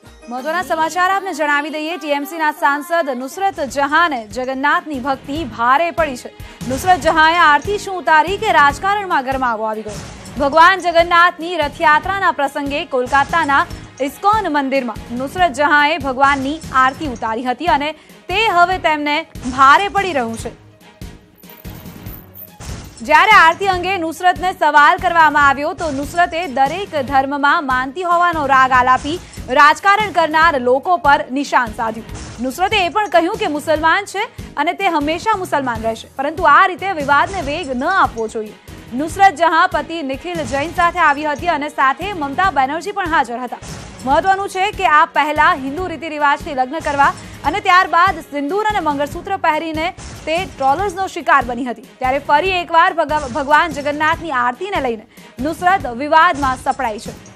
મહત્વના સમાચાર આપને જણાવી દઈએ ટીએમસીના સાંસદ નુસરત જહાંને જગન્નાથની ભક્તિ ભારે પડી છે। નુસરત જહાંએ આરતી શું ઉતારી કે રાજકારણમાં ગરમાવો આવી ગયો। ભગવાન જગન્નાથની રથયાત્રાના પ્રસંગે કોલકાતાના ઇસ્કોન મંદિરમાં નુસરત જહાંએ ભગવાનની આરતી ઉતારી હતી અને તે હવે તેમને ભારે પડી રહ્યું છે। જ્યારે આરતી અંગે નુસરતને સવાલ કરવામાં આવ્યો તો નુસરતે દરેક ધર્મમાં માનતી હોવાનો રાગ આલાપી રાજકારણ કરનાર લોકો પર નિશાન સાધ્યું। નુસરતે એ પણ કહ્યું કે મુસલમાન છે અને તે હંમેશા મુસલમાન રહેશે, પરંતુ આ રીતે વિવાદને વેગ ન આપવો જોઈએ। નુસરત જહાં પતિ નિખિલ જૈન સાથે આવી હતી અને સાથે મમતા બેનર્જી પણ હાજર હતા। મહત્વનું છે કે આ પહેલા હિન્દુ રીતિ રિવાજથી લગ્ન કરવા અને ત્યારબાદ સિંદૂર અને મંગળસૂત્ર પહેરીને તે ટ્રોલર્સનો શિકાર બની હતી। ત્યારે ફરી એકવાર ભગવાન જગન્નાથની આરતીને લઈને નુસરત વિવાદમાં સપડાઈ છે।